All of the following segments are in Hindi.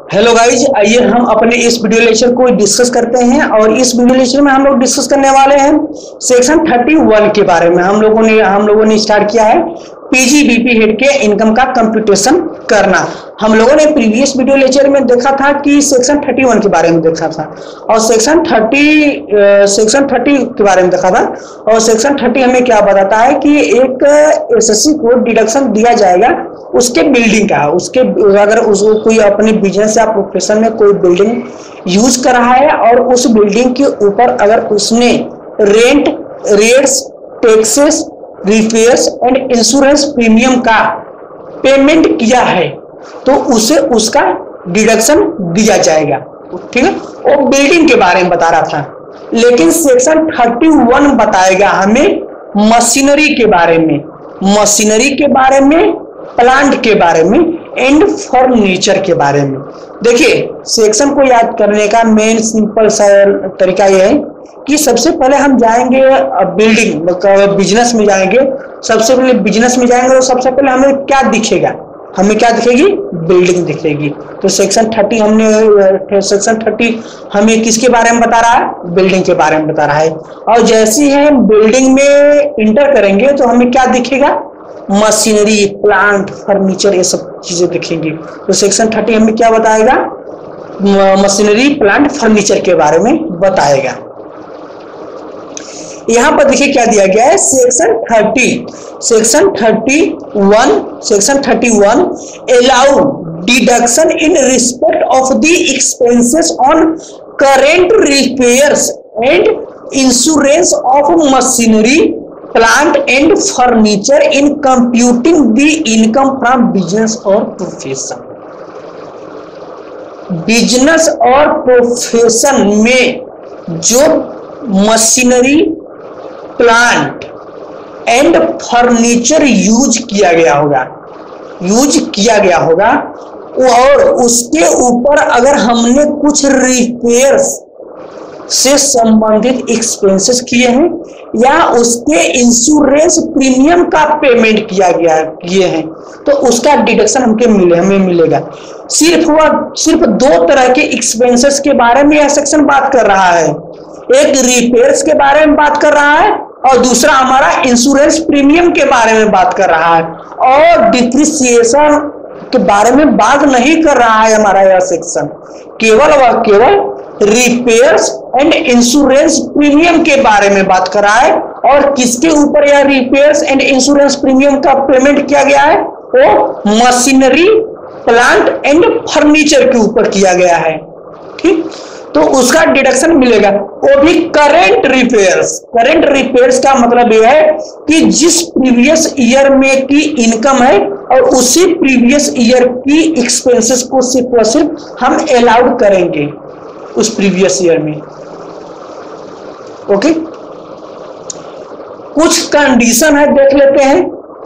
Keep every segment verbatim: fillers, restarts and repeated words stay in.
हेलो गाइज, आइए हम अपने इस वीडियो लेक्चर को डिस्कस करते हैं। और इस वीडियो लेक्चर में हम लोग डिस्कस करने वाले हैं सेक्शन इकतीस के बारे में। हम लोगों ने हम लोगों ने स्टार्ट किया है पीजीबीपी हेड के इनकम का कंप्यूटेशन करना। हम लोगों ने प्रीवियस वीडियो लेक्चर में देखा था कि सेक्शन इकतीस के बारे में देखा था और सेक्शन तीस सेक्शन तीस के बारे में देखा था। और सेक्शन तीस हमें क्या बताता है कि एक एसएससी को डिडक्शन दिया जाएगा उसके बिल्डिंग का, उसके अगर उसको कोई अपने बिजनेस या प्रोफेशन में कोई बिल्डिंग यूज कर रहा है और उस बिल्डिंग के ऊपर अगर उसने rent, rates, taxes, repairs and insurance premium का पेमेंट किया है तो उसे उसका डिडक्शन दिया जाएगा। ठीक है, वो बिल्डिंग के बारे में बता रहा था। लेकिन सेक्शन इकतीस बताएगा हमें मशीनरी के बारे में, मशीनरी के बारे में, प्लांट के बारे में एंड फर्नीचर के बारे में। देखिए, सेक्शन को याद करने का मेन सिंपल सा तरीका यह है कि सबसे पहले हम जाएंगे बिल्डिंग बिजनेस में जाएंगे। सबसे पहले बिजनेस में जाएंगे तो सबसे पहले हमें क्या दिखेगा? हमें क्या दिखेगी? बिल्डिंग दिखेगी। तो सेक्शन तीस हमने सेक्शन तीस हमें किसके बारे में बता रहा है? बिल्डिंग के बारे में बता रहा है। और जैसे ही हम बिल्डिंग में इंटर करेंगे तो हमें क्या दिखेगा? मशीनरी, प्लांट, फर्नीचर, ये सब चीजें दिखेंगी। तो सेक्शन तीस हमें क्या बताएगा? मशीनरी, प्लांट, फर्नीचर के बारे में बताएगा। यहां पर देखिए क्या दिया गया है, सेक्शन तीस सेक्शन इकतीस सेक्शन इकतीस allow deduction in respect of the expenses on current repairs and insurance of machinery, plant and furniture in computing the income from business और प्रोफेशन। बिजनेस और प्रोफेशन में जो machinery, plant and furniture use किया गया होगा यूज किया गया होगा और उसके ऊपर अगर हमने कुछ रिपेयर्स से संबंधित एक्सपेंसेस किए हैं या उसके इंश्योरेंस प्रीमियम का पेमेंट किया गया किए हैं तो उसका डिडक्शन हमके मिले हमें मिलेगा। सिर्फ वह सिर्फ दो तरह के एक्सपेंसेस के बारे में यह सेक्शन बात कर रहा है। एक रिपेयर्स के बारे में बात कर रहा है और दूसरा हमारा इंश्योरेंस प्रीमियम के बारे में बात कर रहा है। और डिप्रिसिएशन के बारे में बात नहीं कर रहा है हमारा यह सेक्शन। केवल वह केवल रिपेयर्स एंड इंश्योरेंस प्रीमियम के बारे में बात कर रहा है। और किसके ऊपर यह रिपेयर्स एंड इंश्योरेंस प्रीमियम का पेमेंट किया गया है? वो मशीनरी, प्लांट एंड फर्नीचर के ऊपर किया गया है। ठीक, तो उसका डिडक्शन मिलेगा, वो भी करेंट रिपेयर्स। करेंट रिपेयर्स का मतलब यह है कि जिस प्रीवियस ईयर में की इनकम है और उसी प्रीवियस ईयर की एक्सपेंसेस को सिर्फ और सिर्फ हम अलाउड करेंगे उस प्रीवियस ईयर में। ओके, कुछ कंडीशन है, देख लेते हैं।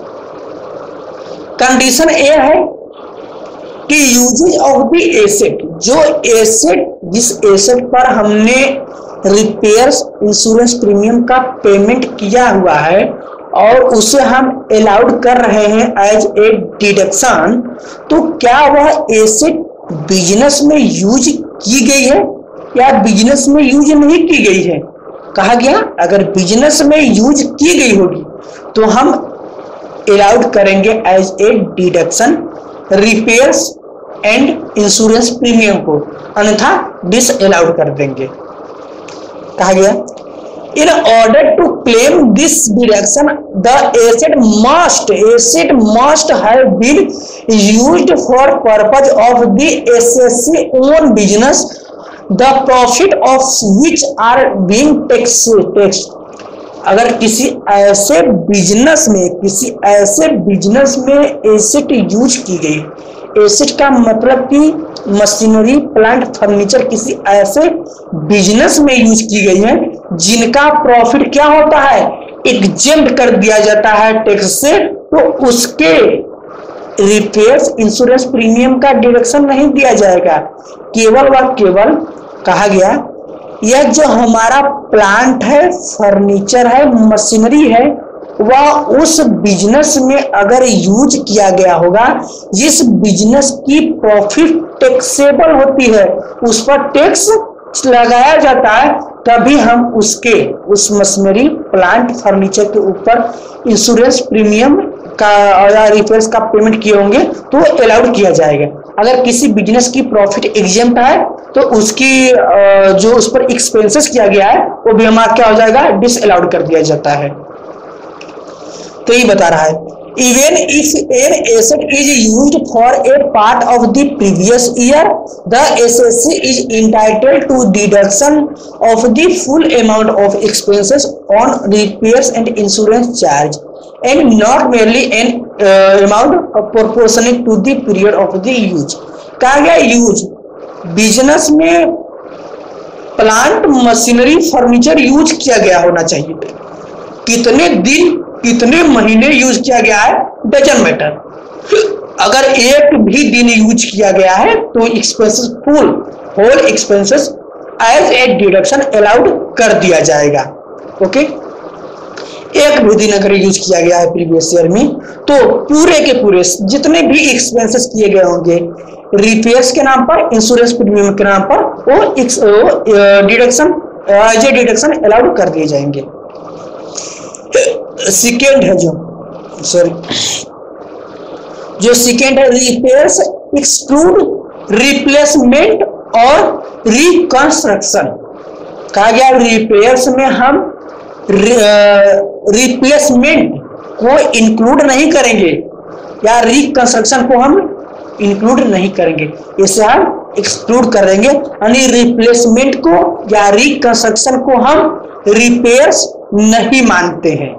कंडीशन ए है कि यूजेज ऑफ द एसेट, जो एसेट जिस एसेट पर हमने रिपेयर्स, इंश्योरेंस प्रीमियम का पेमेंट किया हुआ है और उसे हम अलाउड कर रहे हैं एज ए डिडक्शन, तो क्या वह एसेट बिजनेस में यूज की गई है या बिजनेस में यूज नहीं की गई है? कहा गया अगर बिजनेस में यूज की गई होगी तो हम अलाउड करेंगे as a deduction repairs and insurance premium को, अन्यथा डिस अलाउड कर देंगे। कहा गया in order to claim this deduction the asset must asset must have been used for purpose of the assessee own business the profit of which are being taxed. अगर किसी ऐसे बिजनेस में किसी ऐसे बिजनेस में एसेट यूज की गई, एसेट का मतलब कि मशीनरी, प्लांट, फर्नीचर किसी ऐसे बिजनेस में यूज की गई है जिनका प्रॉफिट क्या होता है? एग्जेम्प्ट कर दिया जाता है टैक्स से, तो उसके रिपेयर्स, इंश्योरेंस प्रीमियम का डिडक्शन नहीं दिया जाएगा। केवल व केवल कहा गया यह जो हमारा प्लांट है, फर्नीचर है, मशीनरी है वह उस बिजनेस में अगर यूज किया गया होगा जिस बिजनेस की प्रॉफिट टैक्सेबल होती है, उस पर टैक्स लगाया जाता है, तभी हम उसके उस मशीनरी प्लांट फर्नीचर के ऊपर इंश्योरेंस प्रीमियम का या रिपेयर्स का पेमेंट किए होंगे तो अलाउड किया जाएगा। अगर किसी बिजनेस की प्रॉफिट एग्जेम्प्ट है तो उसकी जो उस पर एक्सपेंसेस किया गया है वो भी हमारा क्या हो जाएगा, डिस अलाउड कर दिया जाता है। तो ये बता रहा है even if an asset is used for a part of the previous year, the S S C is entitled to deduction of the full amount of expenses on repairs and insurance charge, and not merely an uh, amount proportionate to the period of the use। कहा गया यूज, बिजनेस में प्लांट मशीनरी फर्नीचर यूज किया गया होना चाहिए, कितने दिन कितने महीने यूज किया गया है डजंट मैटर। अगर एक भी दिन यूज किया गया है तो expenses full whole expenses as a deduction allowed कर दिया जाएगा। ओके, एक भी दिन अगर यूज किया गया है प्रीवियस ईयर में तो पूरे के पूरे जितने भी एक्सपेंसेस किए गए होंगे रिपेयर्स के नाम पर, इंश्योरेंस प्रीमियम के नाम पर, वो deduction as a deduction allowed कर दिए जाएंगे। सेकेंड है जो सॉरी जो सेकेंड है रिपेयर्स एक्सक्लूड रिप्लेसमेंट और रिकंस्ट्रक्शन। कहा गया रिपेयर्स में हम रिप्लेसमेंट को इंक्लूड नहीं करेंगे या रिकंस्ट्रक्शन को हम इंक्लूड नहीं करेंगे, इसे हम एक्सक्लूड कर देंगे। यानी रिप्लेसमेंट को या रिकंस्ट्रक्शन को हम रिपेयर्स नहीं मानते हैं।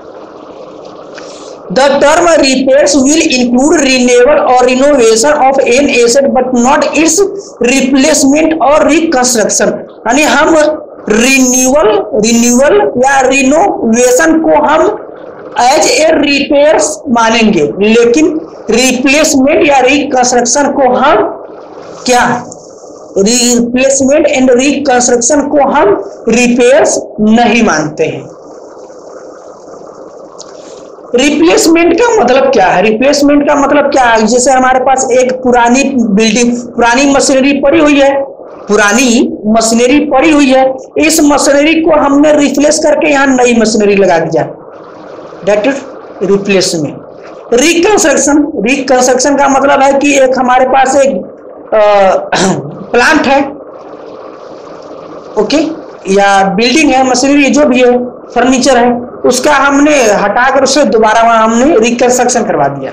The term repairs will include renewal or renovation of an asset but not its replacement or reconstruction। यानी हम रिन्यूअल रिन्यूअल या रिनोवेशन को हम एज ए रिपेयर्स मानेंगे, लेकिन रिप्लेसमेंट या रिकंस्ट्रक्शन को हम क्या रिप्लेसमेंट एंड रिकंस्ट्रक्शन को हम रिपेयर्स नहीं मानते हैं। रिप्लेसमेंट का मतलब क्या है? रिप्लेसमेंट का मतलब क्या है? जैसे हमारे पास एक पुरानी बिल्डिंग पुरानी मशीनरी पड़ी हुई है पुरानी मशीनरी पड़ी हुई है इस मशीनरी को हमने रिप्लेस करके यहाँ नई मशीनरी लगा दिया, that is replacement. Reconstruction reconstruction का मतलब है कि एक हमारे पास एक प्लांट है, ओके, या बिल्डिंग है, मशीनरी जो भी है, फर्नीचर है, उसका हमने हटाकर उसे दोबारा हमने रिकंस्ट्रक्शन करवा दिया।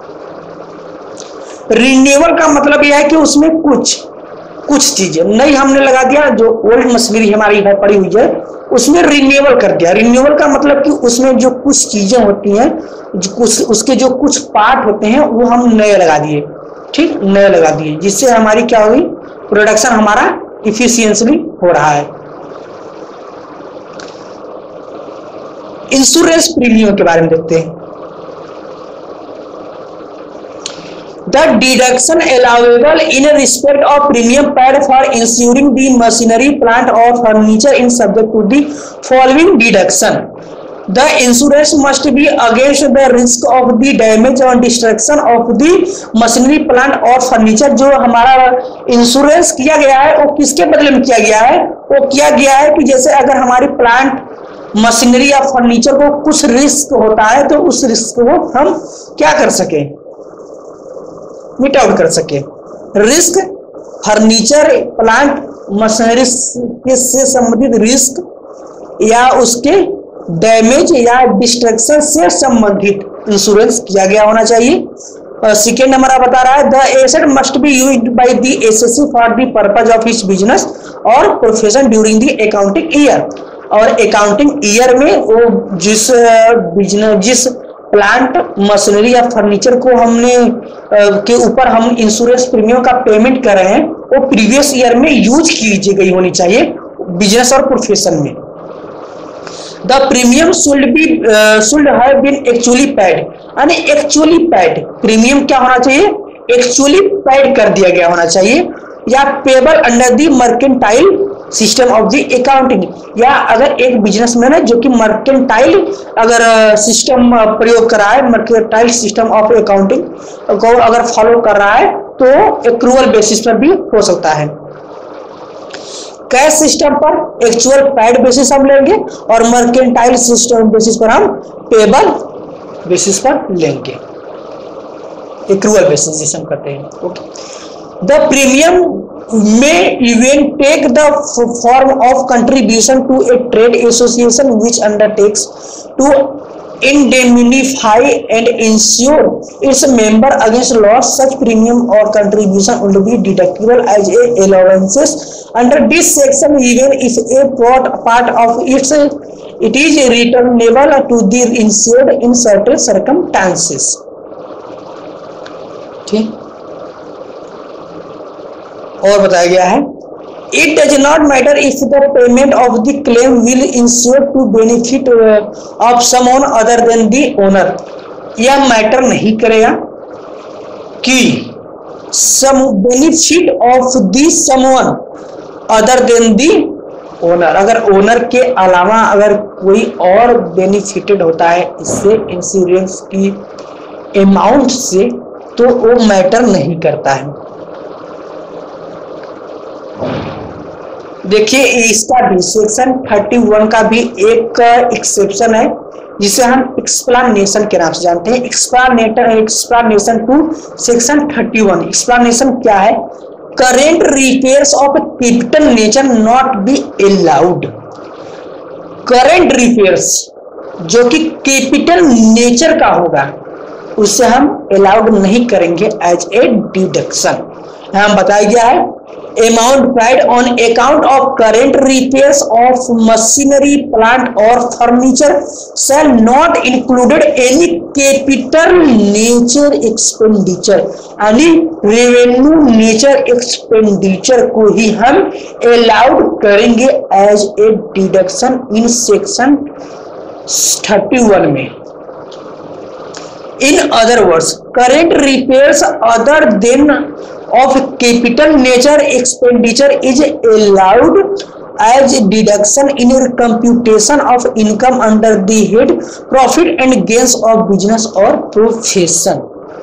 रिन्यूअल का मतलब यह है कि उसमें कुछ कुछ चीजें नई हमने लगा दिया, जो ओल्ड मशीनरी हमारी है पड़ी हुई है उसमें रिन्यूअल कर दिया। रिन्यूअल का मतलब कि उसमें जो कुछ चीजें होती हैं, जो कुछ उसके जो कुछ पार्ट होते हैं वो हम नए लगा दिए, ठीक, नए लगा दिए, जिससे हमारी क्या हुई, प्रोडक्शन हमारा इफिशियंटली हो रहा है। इंश्योरेंस प्रीमियम के बारे में देखते हैं। The deduction allowable in respect of premium paid for insuring the machinery, plant or furniture is subject to the following deduction. The insurance must be against the risk of the damage or destruction of the machinery, plant or furniture। जो हमारा इंश्योरेंस किया गया है वो किसके बदले में किया गया है? वो किया गया है कि जैसे अगर हमारी प्लांट मशीनरी या फर्नीचर को कुछ रिस्क होता है तो उस रिस्क को हम क्या कर सके, मिट आउट कर सके। रिस्क फर्नीचर प्लांट मशीनरी से संबंधित रिस्क या उसके डैमेज या डिस्ट्रक्शन से संबंधित इंश्योरेंस किया गया होना चाहिए। सेकेंड नंबर बता रहा है the asset must be used by the assessee for the purpose of its business और profession during the accounting year. और अकाउंटिंग ईयर में वो जिस बिजनेस जिस प्लांट मशीनरी या फर्नीचर को हमने के ऊपर हम इंश्योरेंस प्रीमियम का पेमेंट कर रहे हैं वो प्रीवियस ईयर में यूज की गई होनी चाहिए बिजनेस और प्रोफेशन में। The premium should be should have been actually paid, यानी एक्चुअली पेड प्रीमियम क्या होना चाहिए, एक्चुअली पेड कर दिया गया होना चाहिए, या payable under the mercantile system of the accounting, या अगर एक बिजनेसमैन है जो कि मर्केंटाइल अगर सिस्टम प्रयोग कर रहा है, मर्केंटाइल सिस्टम ऑफ अकाउंटिंग को अगर फॉलो कर रहा है तो एक्रूअल बेसिस पर भी हो सकता है। कैश सिस्टम पर एक्चुअल पेड बेसिस हम लेंगे और मर्केंटाइल सिस्टम बेसिस पर हम पेबल बेसिस पर लेंगे, एक्रूअल बेसिस जिसे हम कहते हैं। Okay, the premium may even take the form of contribution to a trade association which undertakes to indemnify and insure its member against loss. Such premium or contribution will be deductible as a allowances under this section even if a part, part of its it is returnable to the insured in certain circumstances. ठीक, और बताया गया है, it does not matter if the payment of the claim will insure to benefit of someone other than the owner. यह मैटर नहीं करेगा कि some benefit of the someone other than the owner, अगर ओनर के अलावा अगर कोई और बेनिफिटेड होता है इससे इंश्योरेंस की अमाउंट से, तो वो मैटर नहीं करता है। देखिए इसका भी सेक्शन इकतीस का भी एक एक्सेप्शन है जिसे हम एक्सप्लानेशन के नाम से जानते हैं। एक्सप्लानेटर एक्सप्लानेशन टू सेक्शन इकतीस। एक्सप्लानेशन क्या है? Current repairs of capital nature not be allowed. Current repairs जो कि कैपिटल नेचर का होगा उसे हम अलाउड नहीं करेंगे एज ए डिडक्शन। हम बताया गया है amount paid on account of current repairs of machinery, plant or furniture shall not included any capital nature expenditure, यानी revenue nature expenditure को ही हम allowed करेंगे as a deduction in section इकतीस में। In other words, current repairs other than of capital nature expenditure is allowed as deduction in your computation of income under the head profit and gains of business or profession.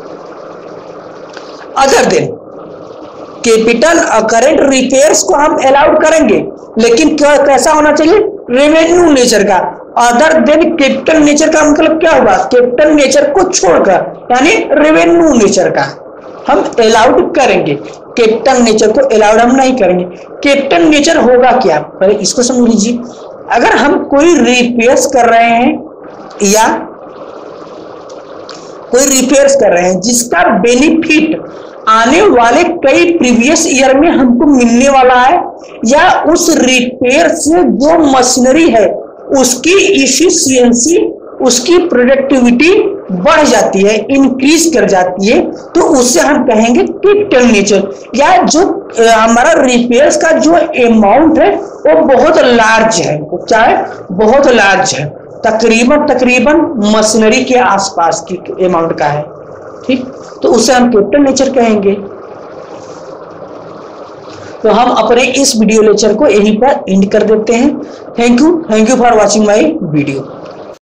Other than capital current repairs को हम अलाउड करेंगे, लेकिन कैसा होना चाहिए? रेवेन्यू नेचर का। अदर देन कैपिटल नेचर का मतलब क्या होगा? कैपिटल नेचर को छोड़कर, यानी रेवेन्यू नेचर का हम अलाउड करेंगे, कैपिटल नेचर को अलाउड हम नहीं करेंगे। कैपिटल नेचर होगा क्या? पहले इसको समझ लीजिए। अगर हम कोई रिपेयर्स कर रहे हैं या कोई रिपेयर्स कर रहे हैं जिसका बेनिफिट आने वाले कई प्रीवियस ईयर में हमको मिलने वाला है, या उस रिपेयर से जो मशीनरी है उसकी इफिशियंसी, उसकी प्रोडक्टिविटी बढ़ जाती है, इंक्रीज कर जाती है, तो उससे हम कहेंगे कैपिटल नेचर। या जो हमारा रिपेयर्स का जो अमाउंट है वो बहुत लार्ज है, वो क्या है? बहुत लार्ज है, तकरीबन तकरीबन मशीनरी के आसपास की अमाउंट का है। ठीक, तो उसे हम कैपिटल नेचर कहेंगे। तो हम अपने इस वीडियो लेक्चर को यहीं पर एंड कर देते हैं। Thank you thank you for watching my video.